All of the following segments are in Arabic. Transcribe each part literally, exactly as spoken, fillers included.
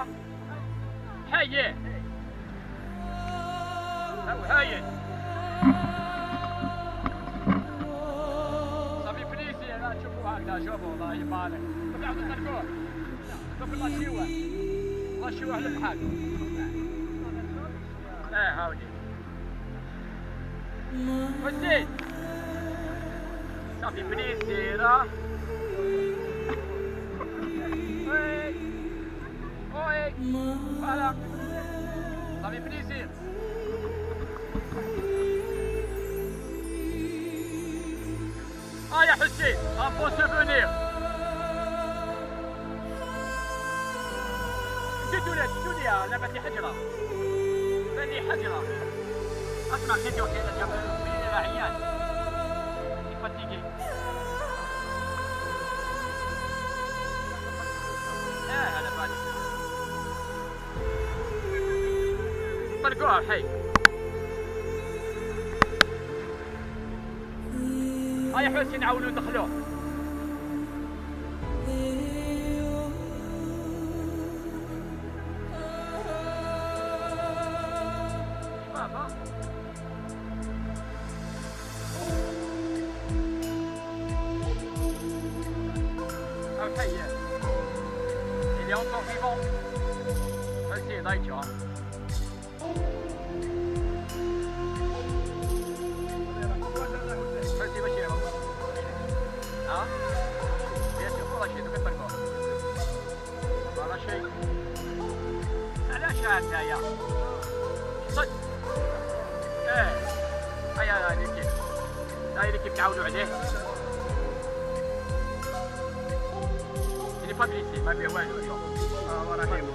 ها حي هاي صافي بليسي لا تشوفوا هكذا شوفوا الله يبارك طلعوا تتركوه شوف الله شيوه الله شيوه للحال ايه هاودي وزيد صافي بليسي راه وي وي فوالا صافي بليسي اه يا حسين ان بون سوفونير جدوا لي جدوا لي لعبة لي حجرة بان لي حجرة اسمع كي ندير كذا جاب فيه عيان يفتيكي اه على بالي طلقوها الحي ها يا حسين عاونوا ندخلوه بابا الحي il est encore vivant حسين ضايجه هيا صد ايه هيا هاي كيف هاي كيف تعاونوا عليه اللي فابريسي ما فيه والو اليوم اه رهيب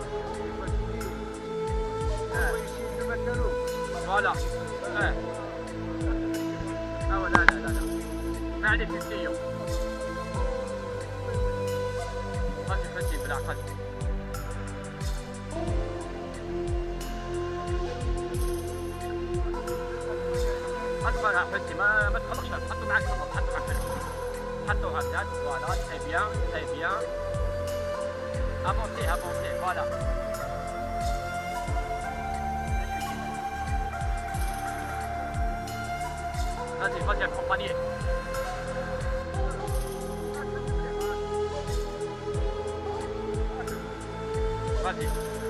فوالا ايه لا لا لا لا ما عليه تنسيو خلي خلي بلا خلي حطوا حسي ما ما تخلصش حطوا معاك خلص حطوا معاك حطوا هكذا فوالا تري بيان تري بيان افونسي افونسي فوالا vas-y vas-y accompagner vas-y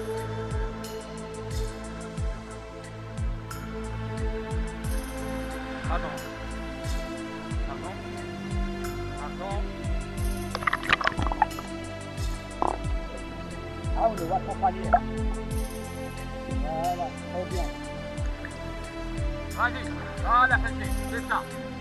Pardon. Pardon. Pardon. Ah, on le voit accompagner. Voilà, très bien. Vas-y, voilà, c'est ça.